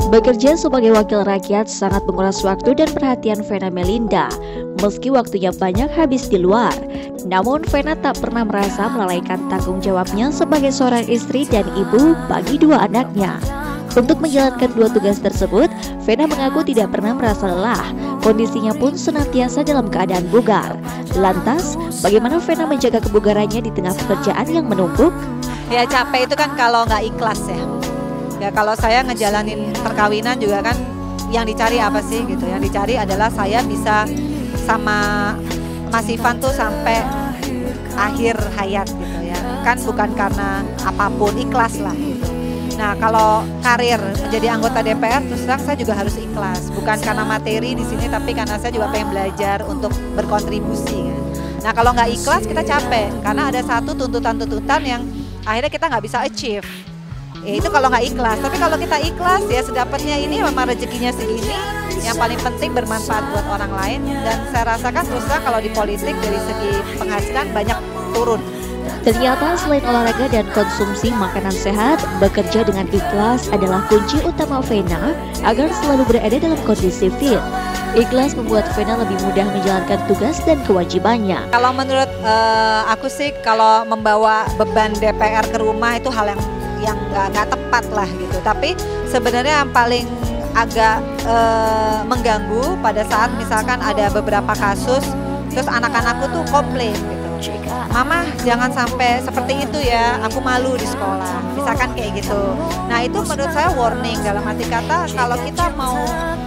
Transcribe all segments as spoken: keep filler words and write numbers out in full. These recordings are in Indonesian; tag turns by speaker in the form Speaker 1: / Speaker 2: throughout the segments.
Speaker 1: Bekerja sebagai wakil rakyat sangat menguras waktu dan perhatian Vena Melinda. Meski waktunya banyak habis di luar, namun Vena tak pernah merasa melalaikan tanggung jawabnya sebagai seorang istri dan ibu bagi dua anaknya. Untuk menjalankan dua tugas tersebut, Vena mengaku tidak pernah merasa lelah. Kondisinya pun senantiasa dalam keadaan bugar. Lantas, bagaimana Vena menjaga kebugarannya di tengah pekerjaan yang menumpuk?
Speaker 2: Ya capek itu kan kalau nggak ikhlas ya. Ya kalau saya ngejalanin perkawinan juga kan yang dicari apa sih gitu. Yang dicari adalah saya bisa sama Mas Ivan tuh sampai akhir hayat gitu ya. Kan bukan karena apapun, ikhlas lah gitu. Nah kalau karir menjadi anggota D P R terus terang saya juga harus ikhlas. Bukan karena materi di sini tapi karena saya juga pengen belajar untuk berkontribusi kan. Nah kalau nggak ikhlas kita capek karena ada satu tuntutan-tuntutan yang akhirnya kita nggak bisa achieve. Ya itu kalau nggak ikhlas, tapi kalau kita ikhlas ya sedapatnya ini memang rezekinya segini. Yang paling penting bermanfaat buat orang lain dan saya rasakan terus terang kalau di politik dari segi penghasilan banyak turun.
Speaker 1: Ternyata selain olahraga dan konsumsi makanan sehat, bekerja dengan ikhlas adalah kunci utama Vena agar selalu berada dalam kondisi fit. Ikhlas membuat Vena lebih mudah menjalankan tugas dan kewajibannya.
Speaker 2: Kalau menurut uh, aku sih kalau membawa beban D P R ke rumah itu hal yang yang nggak nggak tepat lah gitu. Tapi sebenarnya yang paling agak uh, mengganggu pada saat misalkan ada beberapa kasus terus anak-anakku tuh komplain gitu. Mama jangan sampai seperti itu ya, aku malu di sekolah. Misalkan kayak gitu. Nah itu menurut saya warning dalam arti kata kalau kita mau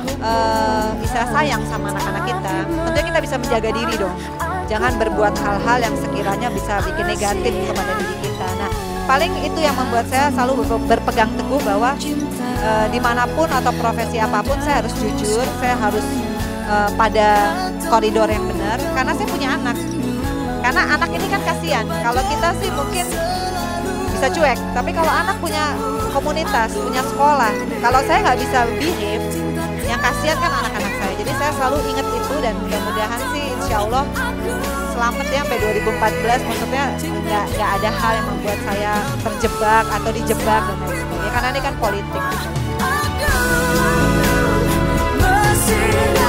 Speaker 2: uh, bisa sayang sama anak-anak kita, tentunya kita bisa menjaga diri dong. Jangan berbuat hal-hal yang sekiranya bisa bikin negatif kepada diri kita. Nah paling itu yang membuat saya selalu berpegang teguh bahwa e, dimanapun atau profesi apapun saya harus jujur, saya harus e, pada koridor yang benar karena saya punya anak. Karena anak ini kan kasihan, kalau kita sih mungkin bisa cuek, tapi kalau anak punya komunitas, punya sekolah, kalau saya nggak bisa behave, yang kasihan kan anak-anak saya. Jadi saya selalu ingat itu dan mudah-mudahan sih insya Allah selamat ya sampai dua ribu empat belas, maksudnya nggak nggak ada hal yang membuat saya terjebak atau dijebak dan lain sebagainya karena ini kan politik.